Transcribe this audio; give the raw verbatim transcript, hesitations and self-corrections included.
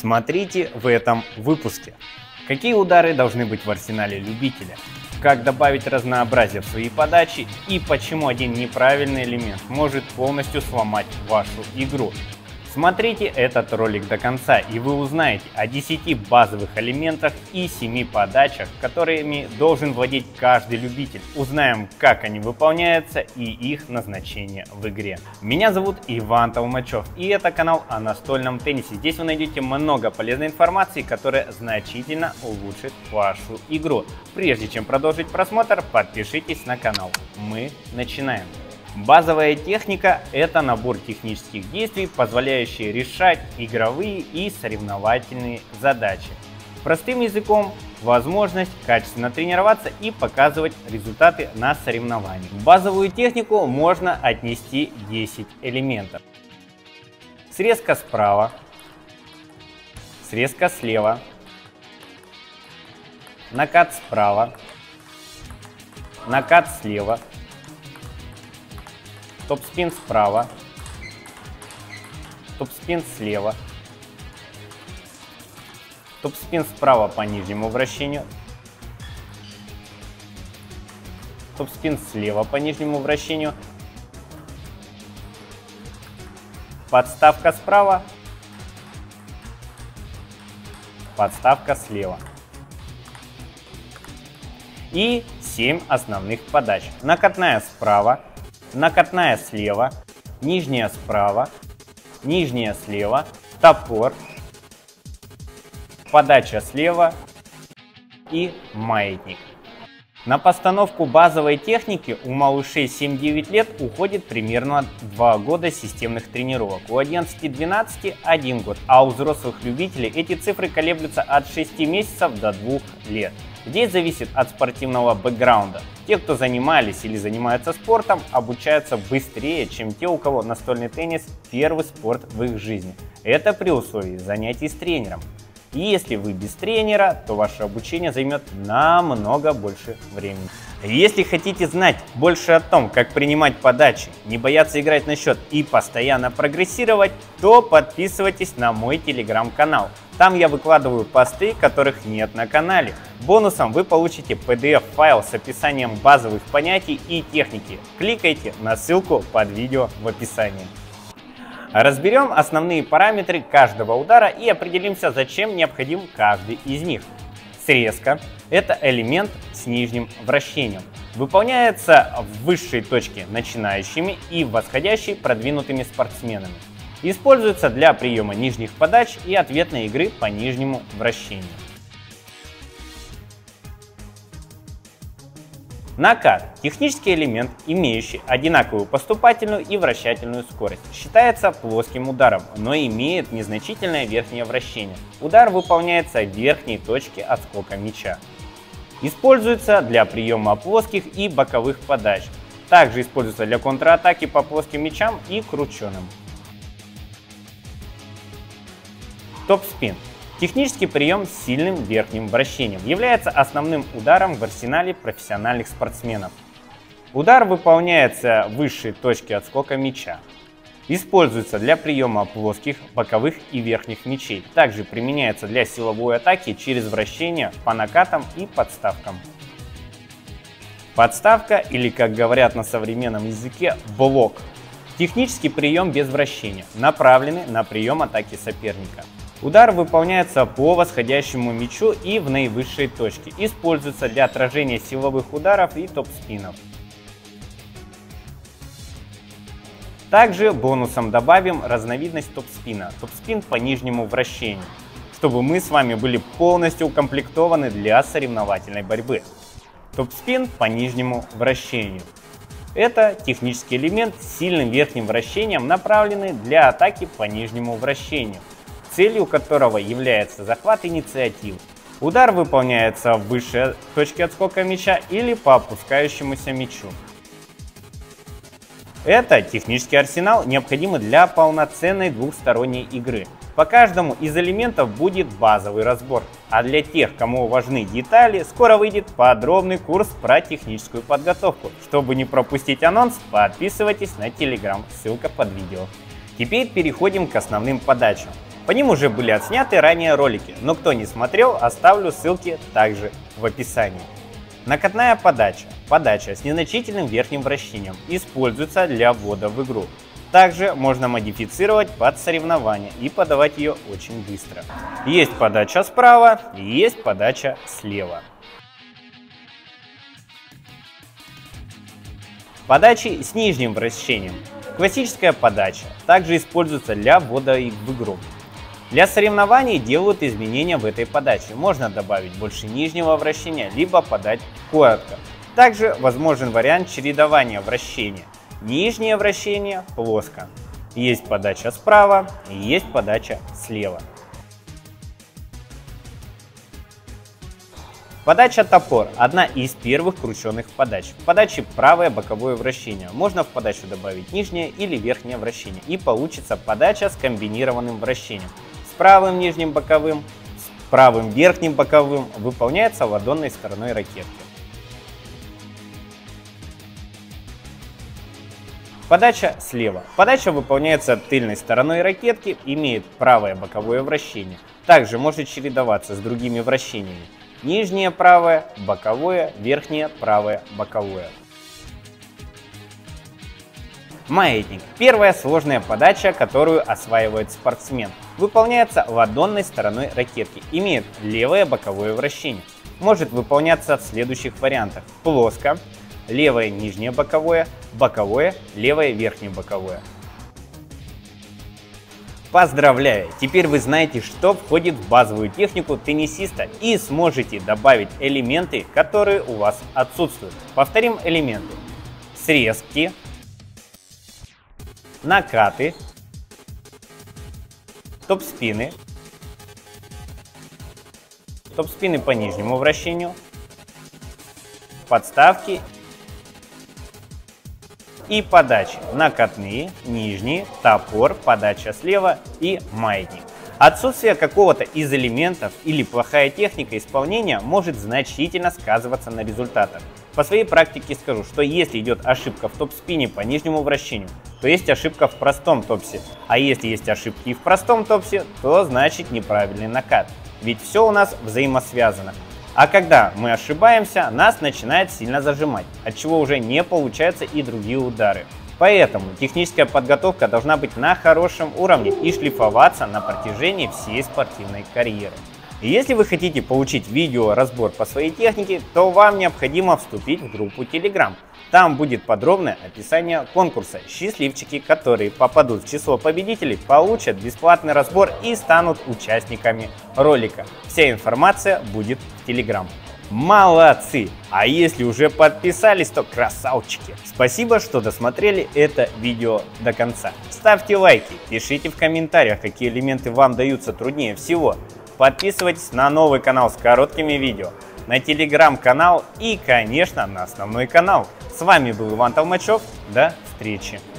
Смотрите в этом выпуске. Какие удары должны быть в арсенале любителя? Как добавить разнообразие в свои подачи и почему один неправильный элемент может полностью сломать вашу игру. Смотрите этот ролик до конца, и вы узнаете о десяти базовых элементах и семи подачах, которыми должен владеть каждый любитель. Узнаем, как они выполняются и их назначение в игре. Меня зовут Иван Толмачев, и это канал о настольном теннисе. Здесь вы найдете много полезной информации, которая значительно улучшит вашу игру. Прежде чем продолжить просмотр, подпишитесь на канал. Мы начинаем. Базовая техника – это набор технических действий, позволяющие решать игровые и соревновательные задачи. Простым языком – возможность качественно тренироваться и показывать результаты на соревнованиях. В базовую технику можно отнести десять элементов. Срезка справа, срезка слева, накат справа, накат слева, топ-спин справа, топ-спин слева, топ-спин справа по нижнему вращению, топ-спин слева по нижнему вращению, подставка справа, подставка слева. И семь основных подач. Накатная справа, накатная слева, нижняя справа, нижняя слева, топор, подача слева и маятник. На постановку базовой техники у малышей семь-девять лет уходит примерно два года системных тренировок, у одиннадцати-двенадцати – один год, а у взрослых любителей эти цифры колеблются от шести месяцев до двух лет. Здесь зависит от спортивного бэкграунда. Те, кто занимались или занимаются спортом, обучаются быстрее, чем те, у кого настольный теннис – первый спорт в их жизни. Это при условии занятий с тренером. И если вы без тренера, то ваше обучение займет намного больше времени. Если хотите знать больше о том, как принимать подачи, не бояться играть на счет и постоянно прогрессировать, то подписывайтесь на мой телеграм-канал. Там я выкладываю посты, которых нет на канале. Бонусом вы получите пи ди эф-файл с описанием базовых понятий и техники. Кликайте на ссылку под видео в описании. Разберем основные параметры каждого удара и определимся, зачем необходим каждый из них. Срезка – это элемент с нижним вращением. Выполняется в высшей точке начинающими и в восходящей продвинутыми спортсменами. Используется для приема нижних подач и ответной игры по нижнему вращению. Накат – технический элемент, имеющий одинаковую поступательную и вращательную скорость. Считается плоским ударом, но имеет незначительное верхнее вращение. Удар выполняется в верхней точке отскока мяча. Используется для приема плоских и боковых подач. Также используется для контратаки по плоским мячам и крученым. Топ-спин. Технический прием с сильным верхним вращением является основным ударом в арсенале профессиональных спортсменов. Удар выполняется в высшей точке отскока мяча. Используется для приема плоских, боковых и верхних мячей. Также применяется для силовой атаки через вращение по накатам и подставкам. Подставка, или, как говорят на современном языке, блок. Технический прием без вращения, направленный на прием атаки соперника. Удар выполняется по восходящему мячу и в наивысшей точке. Используется для отражения силовых ударов и топ-спинов. Также бонусом добавим разновидность топ-спина. Топ-спин по нижнему вращению, чтобы мы с вами были полностью укомплектованы для соревновательной борьбы. Топ-спин по нижнему вращению. Это технический элемент с сильным верхним вращением, направленный для атаки по нижнему вращению, целью которого является захват инициативы. Удар выполняется в высшей точке отскока мяча или по опускающемуся мячу. Это технический арсенал, необходимый для полноценной двухсторонней игры. По каждому из элементов будет базовый разбор, а для тех, кому важны детали, скоро выйдет подробный курс про техническую подготовку. Чтобы не пропустить анонс, подписывайтесь на телеграм, ссылка под видео. Теперь переходим к основным подачам. По ним уже были отсняты ранее ролики, но кто не смотрел, оставлю ссылки также в описании. Накатная подача. Подача с незначительным верхним вращением используется для ввода в игру. Также можно модифицировать под соревнования и подавать ее очень быстро. Есть подача справа и есть подача слева. Подачи с нижним вращением. Классическая подача также используется для ввода в игру. Для соревнований делают изменения в этой подаче. Можно добавить больше нижнего вращения, либо подать коротко. Также возможен вариант чередования вращения. Нижнее вращение плоско. Есть подача справа и есть подача слева. Подача топор – одна из первых крученных подач. В подаче правое боковое вращение. Можно в подачу добавить нижнее или верхнее вращение. И получится подача с комбинированным вращением. С правым нижним боковым, с правым верхним боковым выполняется ладонной стороной ракетки. Подача слева. Подача выполняется тыльной стороной ракетки, имеет правое боковое вращение. Также может чередоваться с другими вращениями. Нижнее правое, боковое, верхнее правое, боковое. Маятник. Первая сложная подача, которую осваивает спортсмен. Выполняется ладонной стороной ракетки. Имеет левое боковое вращение. Может выполняться в следующих вариантах. Плоско. Левое нижнее боковое, боковое, левое верхнее боковое. Поздравляю! Теперь вы знаете, что входит в базовую технику теннисиста и сможете добавить элементы, которые у вас отсутствуют. Повторим элементы. Срезки, накаты, топ-спины, топ-спины по нижнему вращению, подставки и подачи. Накатные, нижние, топор, подача слева и маятник. Отсутствие какого-то из элементов или плохая техника исполнения может значительно сказываться на результатах. По своей практике скажу, что если идет ошибка в топ-спине по нижнему вращению, то есть ошибка в простом топсе. А если есть ошибки и в простом топсе, то значит неправильный накат. Ведь все у нас взаимосвязано. А когда мы ошибаемся, нас начинает сильно зажимать, от чего уже не получаются и другие удары. Поэтому техническая подготовка должна быть на хорошем уровне и шлифоваться на протяжении всей спортивной карьеры. И если вы хотите получить видеоразбор по своей технике, то вам необходимо вступить в группу Telegram. Там будет подробное описание конкурса. Счастливчики, которые попадут в число победителей, получат бесплатный разбор и станут участниками ролика. Вся информация будет в Telegram. Молодцы! А если уже подписались, то красавчики! Спасибо, что досмотрели это видео до конца. Ставьте лайки, пишите в комментариях, какие элементы вам даются труднее всего. Подписывайтесь на новый канал с короткими видео, на телеграм-канал и, конечно, на основной канал. С вами был Иван Толмачев. До встречи!